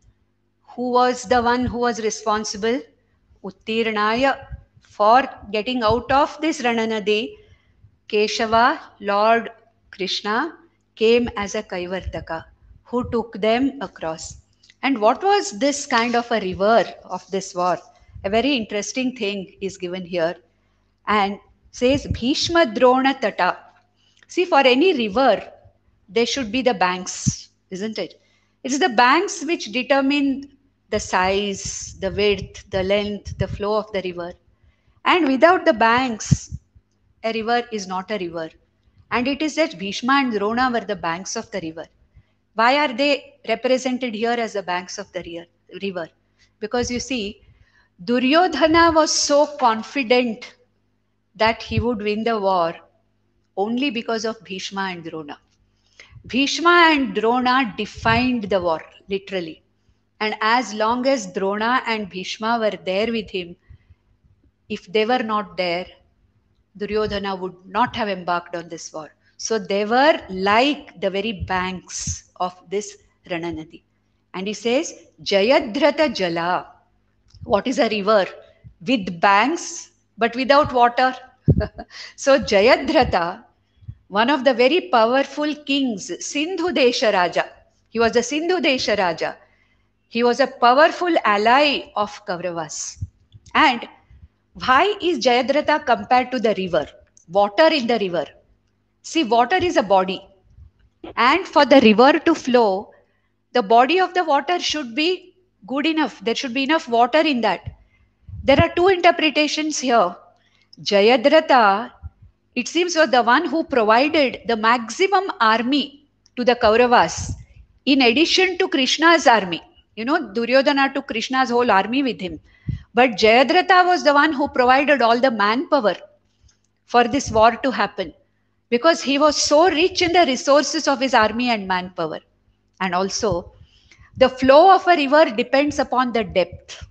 Who was the one who was responsible? Uttirnaya, for getting out of this Rananadi. Keshava, Lord Krishna, came as a Kaivartaka who took them across. And what was this kind of a river of this war? A very interesting thing is given here and says Bhishma Drona Tata. See, for any river, there should be the banks, isn't it? It's the banks which determine the size, the width, the length, the flow of the river. And without the banks, a river is not a river. And it is that Bhishma and Drona were the banks of the river. Why are they represented here as the banks of the river? Because you see, Duryodhana was so confident that he would win the war only because of Bhishma and Drona. Bhishma and Drona defined the war, literally. And as long as Drona and Bhishma were there with him, if they were not there, Duryodhana would not have embarked on this war. So they were like the very banks of this Rananadi. And he says, Jayadhrata Jala. What is a river? With banks, but without water. So Jayadhrata, one of the very powerful kings, Sindhu Desha Raja. He was a Sindhu Desha Raja. He was a powerful ally of Kauravas. And why is Jayadratha compared to the river? Water in the river. See, water is a body. And for the river to flow, the body of the water should be good enough. There should be enough water in that. There are two interpretations here. Jayadratha, it seems, was the one who provided the maximum army to the Kauravas in addition to Krishna's army. You know, Duryodhana took Krishna's whole army with him. But Jayadratha was the one who provided all the manpower. for this war to happen, because he was so rich in the resources of his army and manpower. And also, the flow of a river depends upon the depth.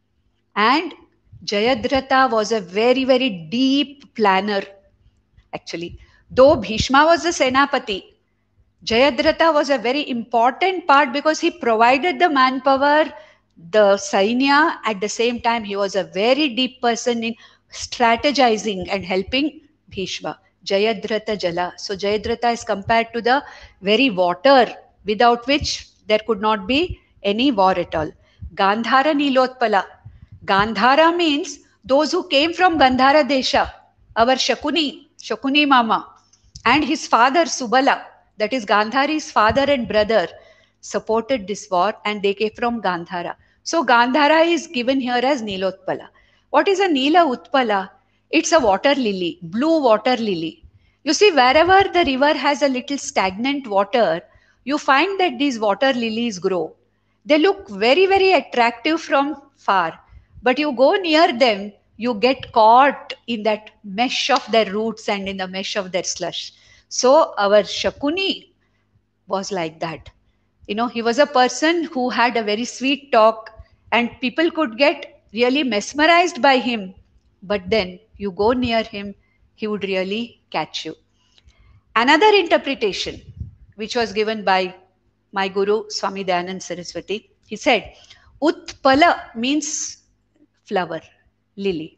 And Jayadratha was a very, very deep planner, actually. Though Bhishma was the Senapati, Jayadratha was a very important part because he provided the manpower, the Sainya. At the same time, he was a very deep person in strategizing and helping Bhishma. Jayadratha Jala. So Jayadratha is compared to the very water without which there could not be any war at all. Gandhara Nilotpala. Gandhara means those who came from Gandhara Desha. Our Shakuni, Shakuni Mama, and his father Subala, that is Gandhari's father and brother, supported this war, and they came from Gandhara. So Gandhara is given here as Nilotpala. What is a Nila Utpala? It's a water lily, blue water lily. You see, wherever the river has a little stagnant water, you find that these water lilies grow. They look very, very attractive from far, but you go near them, you get caught in that mesh of their roots and in the mesh of their slush. So our Shakuni was like that. You know, he was a person who had a very sweet talk, and people could get really mesmerized by him. But then you go near him, he would really catch you. Another interpretation, which was given by my guru, Swami Dayanand Saraswati, he said, Utpala means flower, lily.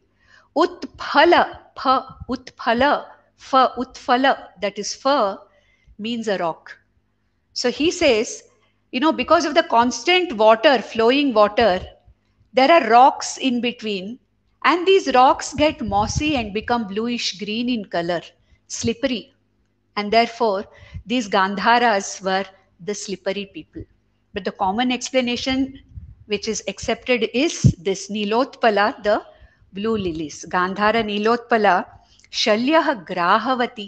Utphala, pha, utphala, fa, utphala, that is fur, means a rock. So he says, you know, because of the constant water, flowing water, there are rocks in between, and these rocks get mossy and become bluish green in color, slippery. And therefore, these Gandharas were the slippery people. But the common explanation which is accepted is this Nilotpala, the blue lilies. Gandhara Nilotpala, Shalyaha Grahavati.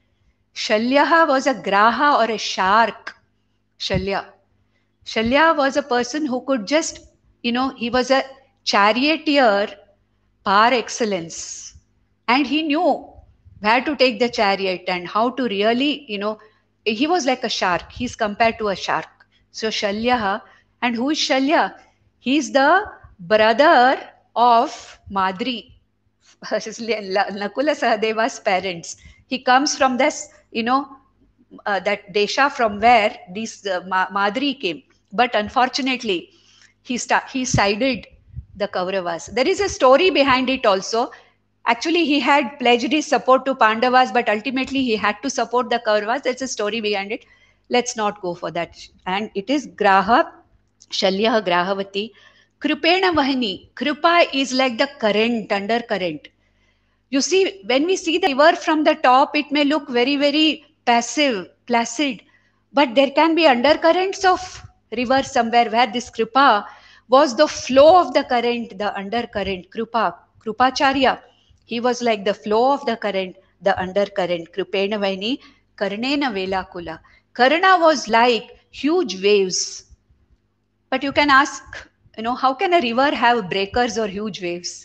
Shalyaha was a graha or a shark. Shalya. Shalya was a person who could just, you know, he was a charioteer par excellence. And he knew where to take the chariot and how to really, you know, he was like a shark. He's compared to a shark. So Shalya, and who is Shalya? He's the brother of Madri, Nakula Sahadeva's parents. He comes from this, you know, uh, that Desha from where these uh, Ma- Madri came. But unfortunately, he, sta- he sided the Kauravas. There is a story behind it also. Actually, he had pledged his support to Pandavas, but ultimately he had to support the Kauravas. There's a story behind it. Let's not go for that. And it is Graha, Shalya Grahavati. Kripena Vahini. Kripa is like the current, undercurrent. You see, when we see the river from the top, it may look very, very passive, placid, but there can be undercurrents of river somewhere where this Kripa was the flow of the current, the undercurrent, Kripa, Krupacharya. He was like the flow of the current, the undercurrent, Kripena Vaini, Karnena Velakula. Karna was like huge waves. But you can ask, you know, how can a river have breakers or huge waves?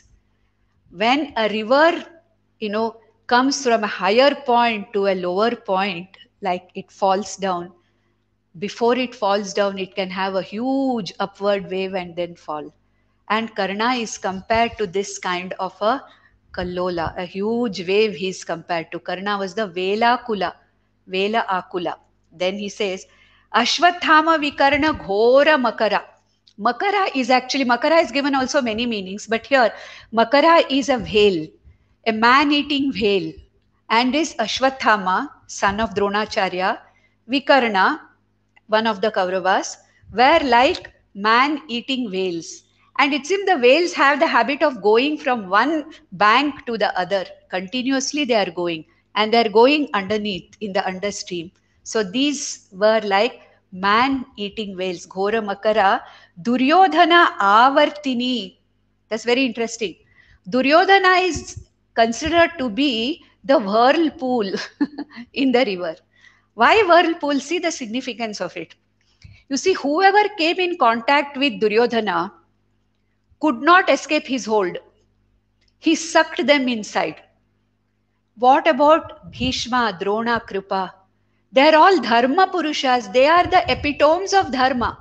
When a river, you know, comes from a higher point to a lower point, like it falls down, before it falls down, it can have a huge upward wave and then fall. And Karna is compared to this kind of a Kallola, a huge wave he is compared to. Karna was the Vela Kula, Vela Akula. Then he says, Ashwathama Vikarna Ghora Makara. Makara is actually, Makara is given also many meanings, but here Makara is a whale, a man-eating whale. And is Ashwathama, son of Dronacharya, Vikarna, one of the Kauravas, were like man-eating whales. And it seems the whales have the habit of going from one bank to the other. Continuously they are going. And they are going underneath in the understream. So these were like man-eating whales. Ghora Makara. Duryodhana Avartini. That's very interesting. Duryodhana is considered to be the whirlpool in the river. Why whirlpool? See the significance of it. You see, whoever came in contact with Duryodhana could not escape his hold. He sucked them inside. What about Bhishma, Drona, Kripa? They're all dharma purushas. They are the epitomes of dharma.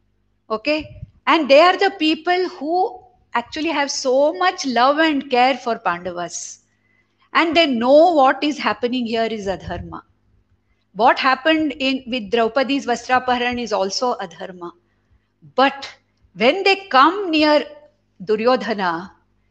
Okay? And they are the people who actually have so much love and care for Pandavas. And they know what is happening here is adharma. What happened in with Draupadi's Vastrapaharan is also adharma. But when they come near Duryodhana,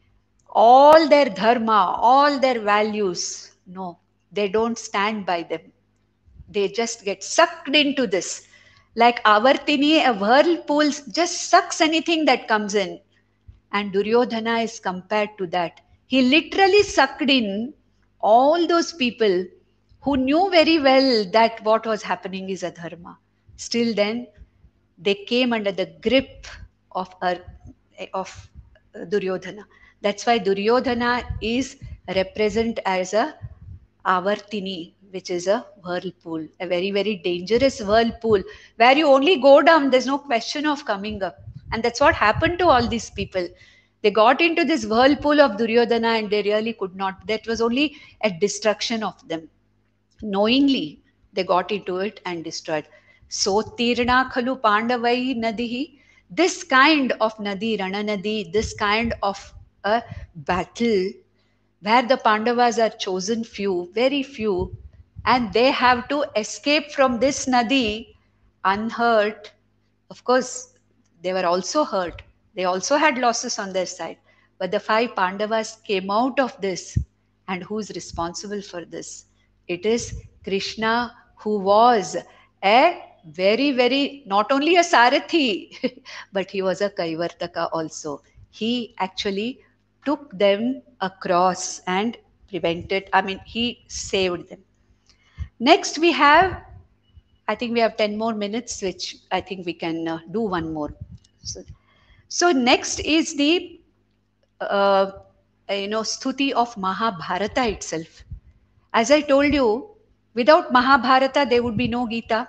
all their dharma, all their values, no, they don't stand by them. They just get sucked into this. Like Avartini, a whirlpool just sucks anything that comes in. And Duryodhana is compared to that. He literally sucked in all those people who knew very well that what was happening is adharma. Still then, they came under the grip of, of Duryodhana. That's why Duryodhana is represented as a Avartini, which is a whirlpool, a very, very dangerous whirlpool where you only go down, there's no question of coming up. And that's what happened to all these people. They got into this whirlpool of Duryodhana and they really could not. That was only a destruction of them. Knowingly, they got into it and destroyed. Sotirna khalu pandavai nadihi. This kind of nadi, Rana Nadi, this kind of a battle where the Pandavas are chosen few, very few, and they have to escape from this Nadi unhurt. Of course, they were also hurt. They also had losses on their side. But the five Pandavas came out of this. And who is responsible for this? It is Krishna, who was a very, very, not only a Sarathi, but he was a Kaivartaka also. He actually took them across and prevented, I mean, he saved them. Next, we have, I think we have ten more minutes, which I think we can uh, do one more. So, so next is the, uh, you know, stuti of Mahabharata itself. As I told you, without Mahabharata, there would be no Gita.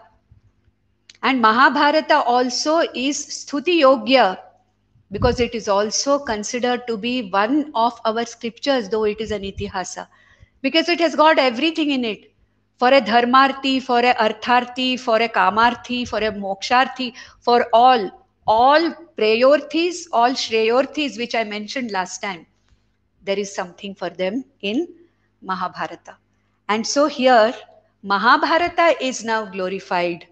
And Mahabharata also is stuti yogya, because it is also considered to be one of our scriptures, though it is an itihasa, because it has got everything in it. For a dharmarthi, for a artharthi, for a kamarthi, for a moksharthi, for all, all prayorthis, all shreyorthis, which I mentioned last time, there is something for them in Mahabharata. And so here, Mahabharata is now glorified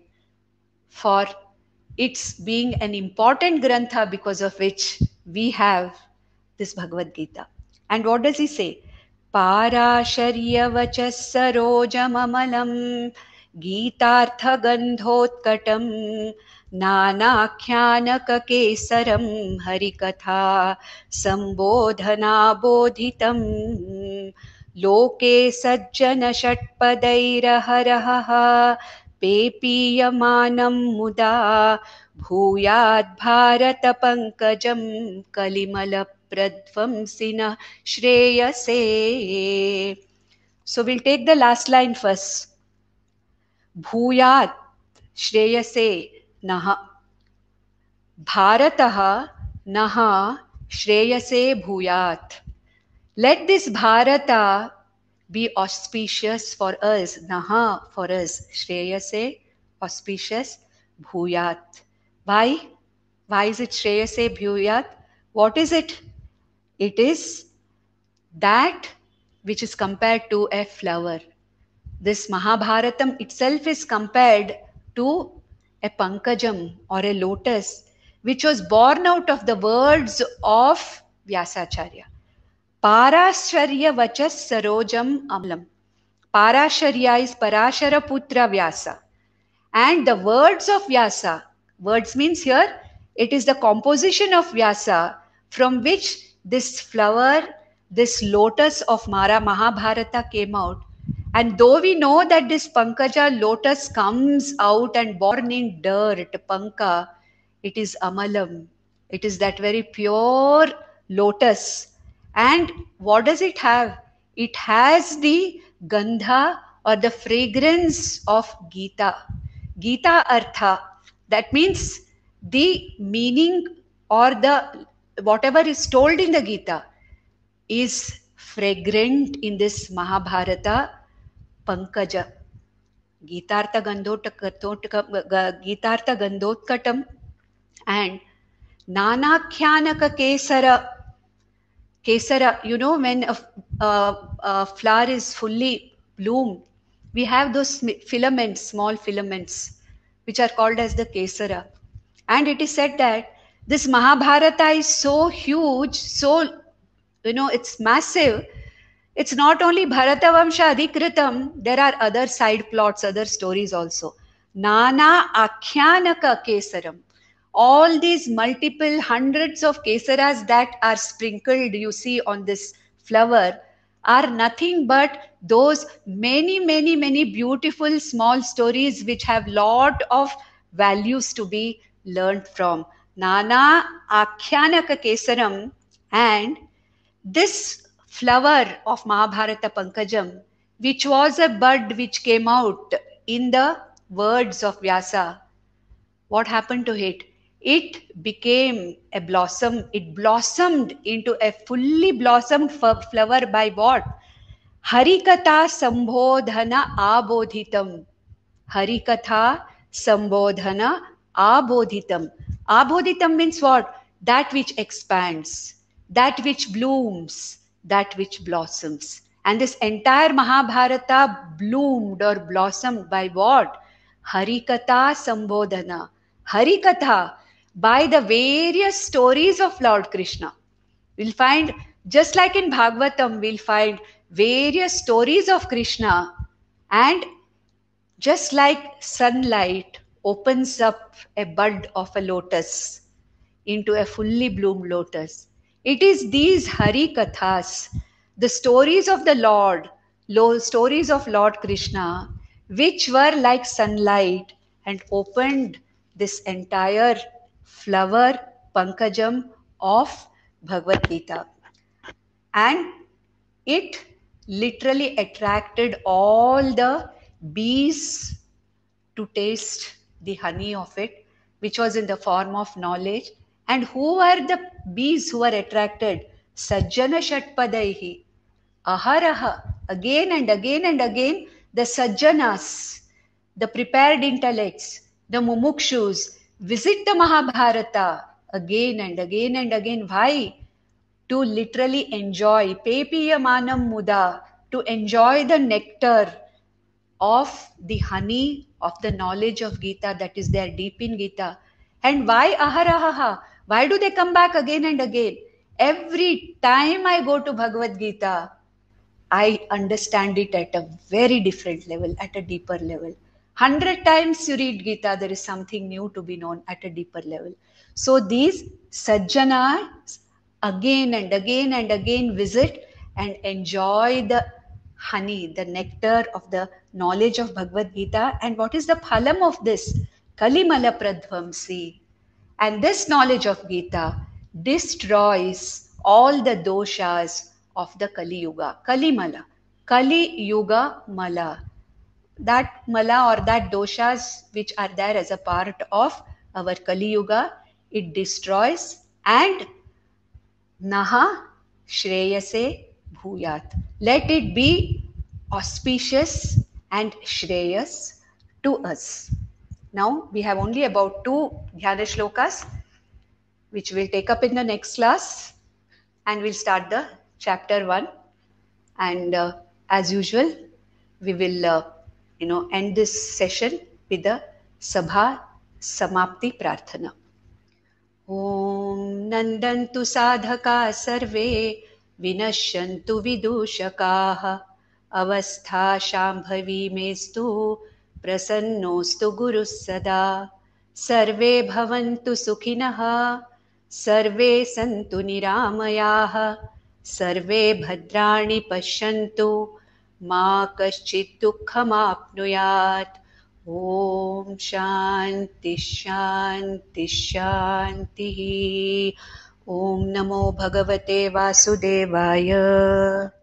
for its being an important grantha, because of which we have this Bhagavad Gita. And what does he say? Parasharya vachas sarojam amalam Gitartha gandhotkatam Nanakyanaka kesaram Harikatha Sambodhana bodhitam Loke sajjana shatpadairaharaha पेपीयमानं मुदा भूयाद् Bharat पंकजं कलिमलप्रध्वंसिनः श्रेयसे. So we'll take the last line first. भूयात् श्रेयसे नः भारतः नः श्रेयसे भूयात्. Let this Bharata be auspicious for us, naha for us, shreyase, auspicious, bhuyat. Why? Why is it shreyase bhuyat? What is it? It is that which is compared to a flower. This Mahabharatam itself is compared to a pankajam or a lotus, which was born out of the words of Vyasacharya. Parasharya vachas sarojam amalam. Parasharya is Parashara Putra Vyasa. And the words of Vyasa, words means here, it is the composition of Vyasa from which this flower, this lotus of Mara Mahabharata came out. And though we know that this Pankaja lotus comes out and born in dirt, Panka, it is Amalam. It is that very pure lotus. And what does it have? It has the gandha or the fragrance of Gita. Gita Artha. That means the meaning or the whatever is told in the Gita is fragrant in this Mahabharata Pankaja. Gitartha Gandhotkatam and Nanakyanaka Kesara. Kesara, you know, when a, a, a flower is fully bloomed, we have those filaments, small filaments, which are called as the Kesara. And it is said that this Mahabharata is so huge, so, you know, it's massive. It's not only Bharatavamsha Adhikritam, there are other side plots, other stories also. Nana Akhyanaka Kesaram. All these multiple hundreds of kesaras that are sprinkled, you see, on this flower are nothing but those many, many, many beautiful small stories which have lot of values to be learned from. Nana Akhyanaka Kesaram. And this flower of Mahabharata Pankajam, which was a bud which came out in the words of Vyasa, what happened to it? It became a blossom. It blossomed into a fully blossomed flower by what? Harikatha Sambodhana Abodhitam. Harikatha Sambodhana Abodhitam. Abodhitam means what? That which expands, that which blooms, that which blossoms. And this entire Mahabharata bloomed or blossomed by what? Harikatha Sambodhana. Harikatha, by the various stories of Lord Krishna. We'll find, just like in Bhagavatam, we'll find various stories of Krishna, and just like sunlight opens up a bud of a lotus into a fully bloomed lotus, it is these Hari Kathas, the stories of the Lord, stories of Lord Krishna, which were like sunlight and opened this entire flower Pankajam of Bhagavad Gita. And it literally attracted all the bees to taste the honey of it, which was in the form of knowledge. And who were the bees who were attracted? Sajjana Shatpadaihi. Aharaha. Again and again and again, the Sajjanas, the prepared intellects, the Mumukshus, visit the Mahabharata again and again and again. Why? To literally enjoy, Pepiyamanam Muda, to enjoy the nectar of the honey of the knowledge of Gita that is there deep in Gita. And why Aharaha? Why do they come back again and again? Every time I go to Bhagavad Gita, I understand it at a very different level, at a deeper level. Hundred times you read Gita, there is something new to be known at a deeper level. So these Sajjanas again and again and again visit and enjoy the honey, the nectar of the knowledge of Bhagavad Gita. And what is the phalam of this? Kalimala Pradvamsi. And this knowledge of Gita destroys all the doshas of the Kali Yuga. Kalimala. Kali Yuga Mala. That Mala or that doshas which are there as a part of our Kali Yuga, it destroys. And Naha Shreyase Bhuyat. Let it be auspicious and Shreyas to us. Now we have only about two Dhyana Shlokas, which we'll take up in the next class, and we'll start the chapter one. And uh, as usual, we will uh, you know, end this session with the Sabha Samapti Prarthana. Om Nandantu Sadhaka Sarve Vinashyantu Vidushakaha Avastha Shambhavi Mestu Prasannostu Guru Sada Sarve Bhavantu Sukhinaha Sarve Santu Niramayaha Sarve Bhadrani Pashyantu Ma Kaschit Dukkham Apnuyat. Om Shanti Shanti Shanti. Om Namo Bhagavate Vasudevaya.